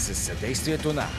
със съдействието на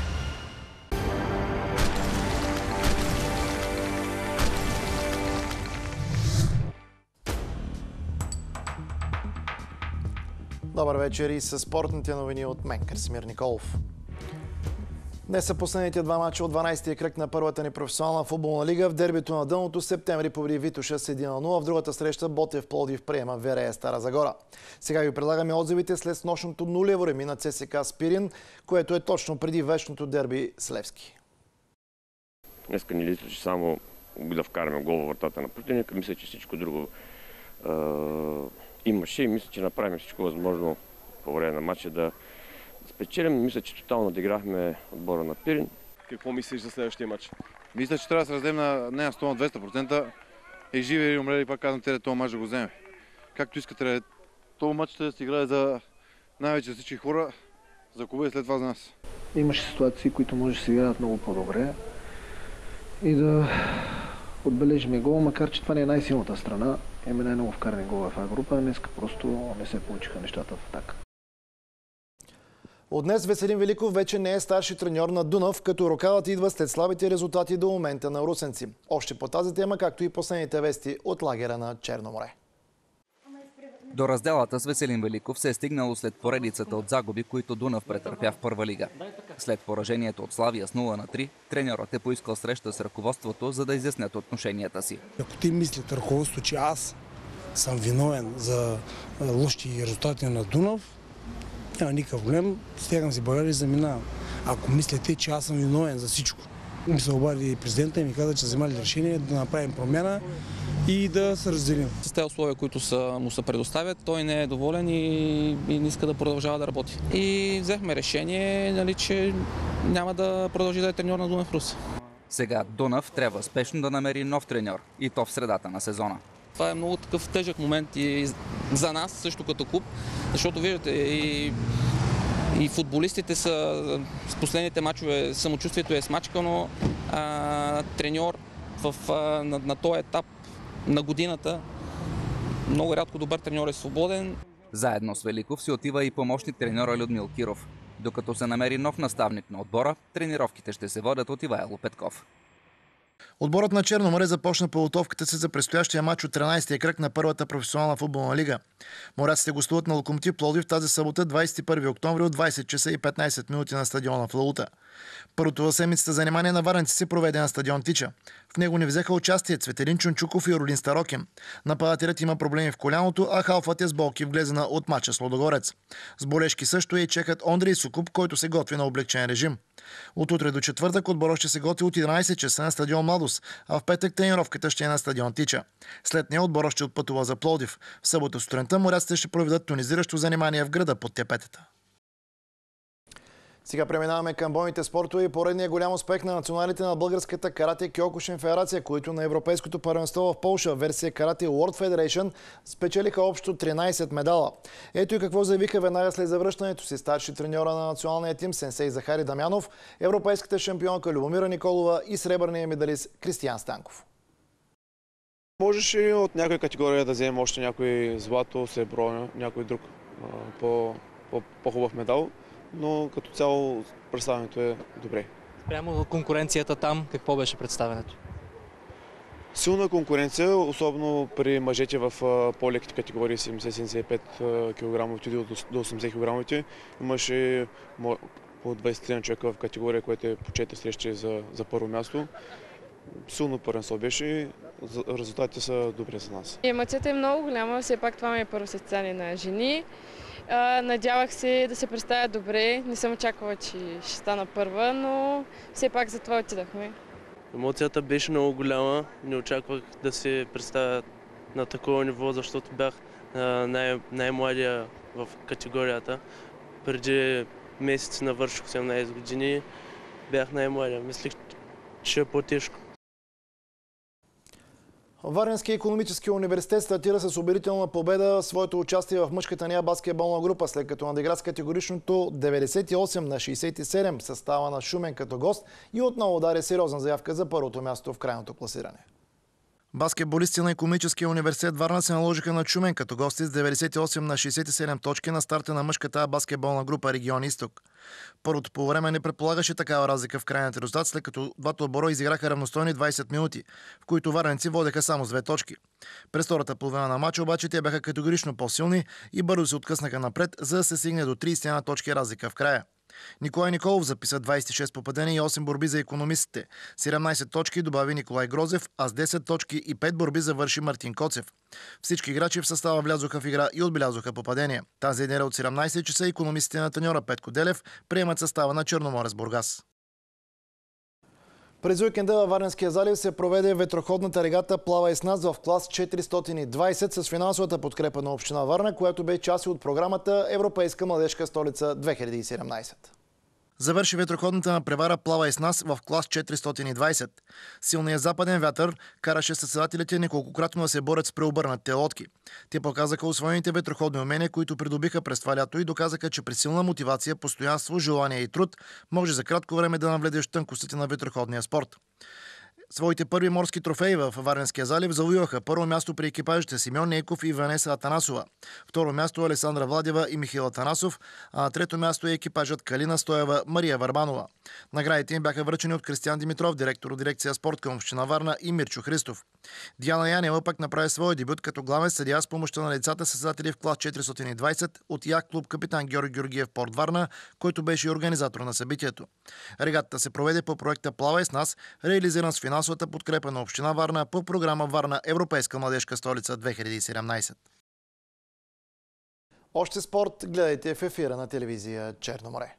Добър вечер и със спортните новини от мен, Красимир Николов. Днес са последните два мача от 12-тия кръг на първата ни професионална футболна лига. В дербито на дъното Септември победи Витоша с 1-0. В другата среща Ботев Пловдив приема Верея Стара Загора. Сега ви предлагаме отзивите след снощното нулево реми на ЦСКА Спирин, което е точно преди вечното дерби с Левски. Днеска ни липсваше само да вкараме гол във вратата на противника. Мисля, че всичко друго имаше и мисля, че направим всичко възможно по време на матча да спечелим. Мисля, че тотално надиграхме отбора на Пирин. Какво мислиш за следващия матч? Мисля, че трябва да се раздем на нея 100 на 200%. И живи или умрели, пак казвам, тези този мач да го вземе. Както искате, този мач ще се играе за най-вече всички хора, за клуба и след това за нас. Имаше ситуации, които може да се играят много по-добре и да отбележим гол, макар че това не е най-силната страна. Имаме най-много вкарани гола в тази група, днеска просто не се получиха нещата в атака. От днес Веселин Великов вече не е старши треньор на Дунав, като рокадът идва след слабите резултати до момента на русенци. Още по тази тема, както и последните вести от лагера на Черно море. До разделата с Веселин Великов се е стигнало след поредицата от загуби, които Дунав претърпя в първа лига. След поражението от Славия с 0-3, треньорът е поискал среща с ръководството, за да изяснят отношенията си. Ако те мислят ръководството, че аз съм виновен за лоши резултати на Дунав, няма никакъв проблем, стягам си багажа и заминавам. Ако мислите, че аз съм виновен за всичко, ми се обади президента и ми каза, че са вземали решение да направим промяна и да се разделим. С тези условия, които му се предоставят, той не е доволен и не иска да продължава да работи. И взехме решение, нали, че няма да продължи да е треньор на Дунав Русе. Сега Дунав трябва спешно да намери нов треньор, и то в средата на сезона. Това е много такъв тежък момент и за нас, също като клуб, защото виждате и футболистите са с последните мачове, самочувствието е смачкано, треньор на този етап на годината, много рядко добър треньор е свободен. Заедно с Великов си отива и помощник треньора Людмил Киров. Докато се намери нов наставник на отбора, тренировките ще се водят от Ивайло Петков. Отборът на Черно море започна подготовката си за предстоящия матч от 13-тия кръг на първата професионална футболна лига. Моряците гостуват на Локомотив Пловдив тази събота, 21 октомври от 20 часа и 15 минути на стадиона в Лаута. Първото в седмицата занимание на варненци се проведе на стадион Тича. В него не взеха участие Цветелин Чунчуков и Родин Старокин. Нападателят има проблеми в коляното, а халфът е с болки в глезена от мача с Лудогорец. С болешки също е и чекът Ондрей Сукуп, който се готви на облегчен режим. От утре до четвъртък отборът ще се готви от 11 часа на стадион Младост, а в петък тренировката ще е на стадион Тича. След нея отборът ще отпътува за Пловдив. В събота сутринта моряците ще проведат тонизиращо занимание в града под Тепетата. Сега преминаваме към бойните спортове и поредния голям успех на националите на българската карате Киокушин федерация, които на Европейското първенство в Полша, версия карате World Federation, спечелиха общо 13 медала. Ето и какво заявиха веднага след завръщането си старши треньора на националния тим сенсей Захари Дамянов, европейската шампионка Любомира Николова и сребърния медалист Кристиян Станков. Можеше от някоя категория да вземем още някой злато, сребро, някой друг по-хубав медал. Но като цяло представянето е добре. Прямо конкуренцията там, какво беше представянето? Силна конкуренция, особено при мъжете в по-леките категории 70-75 кг до 80 кг. Имаше по 23 човека в категория, което е по 4 срещи за първо място. Силно първенство беше и резултатите са добри за нас. Емоцията е много голяма, все пак това ми е първо състезание на жени. Надявах се да се представя добре. Не съм очаквала, че ще стана първа, но все пак за това отидахме. Емоцията беше много голяма. Не очаквах да се представя на такова ниво, защото бях най-младия в категорията. Преди месец навърших 18 години. Бях най-младия. Мислих, че е по-тежко. Варненския икономически университет стартира с убедителна победа своето участие в мъжката нея баскетболна група, след като надигра с категоричното 98 на 67 състава на Шумен като гост и отново даде сериозна заявка за първото място в крайното класиране. Баскетболисти на Икономическия университет Варна се наложиха на Шумен като гости с 98 на 67 точки на старта на мъжката баскетболна група Регион Изток. Първото полувреме не предполагаше такава разлика в крайната резултат, след като двата отбора изиграха равностойни 20 минути, в които варненци водеха само с 2 точки. През втората половина на матча обаче те бяха категорично по-силни и бързо се откъснаха напред, за да се стигне до 31 точки разлика в края. Николай Николов записа 26 попадения и 8 борби за икономистите. 17 точки добави Николай Грозев, а с 10 точки и 5 борби завърши Мартин Коцев. Всички играчи в състава влязоха в игра и отбелязоха попадения. Тази неделя от 17 часа икономистите на треньора Петко Делев приемат състава на Черноморец Бургас. През уикенда във Варненския залив се проведе ветроходната регата Плавай с нас в клас 420 с финансовата подкрепа на община Варна, която бе част от програмата Европейска младежка столица 2017. Завърши ветроходната надпревара Плавай с нас в клас 420. Силният западен вятър караше състезателите неколкократно да се борят с преобърнатите лодки. Те показаха усвоените ветроходни умения, които придобиха през това лято и доказаха, че при силна мотивация, постоянство, желание и труд може за кратко време да навлезеш в тънкостите на ветроходния спорт. Своите първи морски трофеи в Варненския залив завоюваха първо място при екипажите Симеон Нейков и Ванеса Атанасова. Второ място Александра Владева и Михаил Атанасов, а на трето място е екипажът Калина Стоева, Мария Варбанова. Наградите им бяха връчени от Кристиян Димитров, директор от дирекция спорт към община Варна, и Мирчо Христов. Диана Янева пък направи своя дебют като главен съдия с помощта на децата състезатели в клас 420 от яхт клуб Капитан Георги Георгиев Порт Варна, който беше и организатор на събитието. Регатата се проведе по проекта Плавай с нас, реализиран с финансовата подкрепа на община Варна по програма Варна Европейска младежка столица 2017. Още спорт гледайте в ефира на телевизия Черно море.